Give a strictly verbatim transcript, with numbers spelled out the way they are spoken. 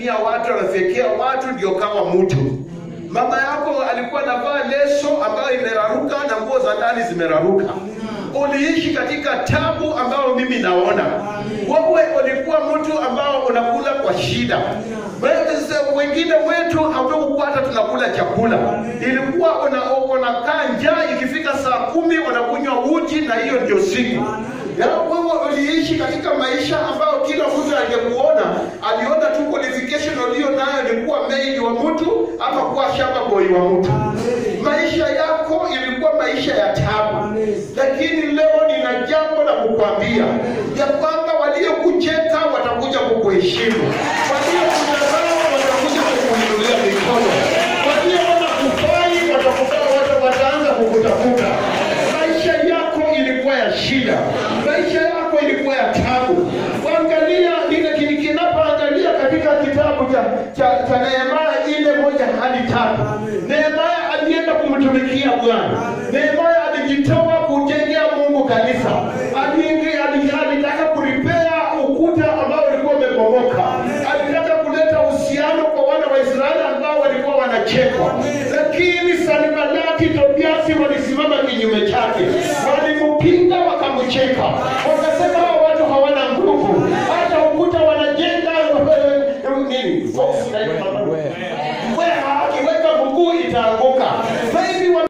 anafinyia watu, anafekea watu ndio kama mtu. Mama yako alikuwa anavaa leso ambayo imeraruka na nguo za ndani zimeraruka. Uliishi katika tabu ambao mimi naona. Wewe ulikuwa mtu ambao unakula kwa shida. Wengine wetu hatukuwa hata tunakula chakula. Ilikuwa unakaa njaa, ikifika saa kumi unakunywa uji na hiyo ndio siku. Ya wewe uliishi katika maisha ambao kila mtu angekuona aliona tu qualification ulio nayo ni kuwa maid wa mtu ama kuwa shamba boy wa mtu. Maisha yako ilikuwa maisha ya tabu. Lakini leo nina jambo la kukwambia ya kwamba waliokucheka watakuja kukuheshimu. Waliokudharau watakuja kukuinulia mikono. Walioona kufai watakuwa wataanza kukutafuta. Maisha yako ilikuwa ya shida. Maisha yako ilikuwa ya tabu. Angalia nile kinapoangalia katika kitabu cha cha, cha Nehemia ile moja hadi tatu. Nehemia alienda kumtumikia Bwana. Nehemia alijitoa kujengea Mungu kanisa. Aliingia alitaka kuripea ukuta ambao ulikuwa umebomoka. Alitaka kuleta uhusiano kwa wana wa Israeli ambao walikuwa wanachekwa. Lakini Sanbalati, Tobiasi walisimama kinyume chake.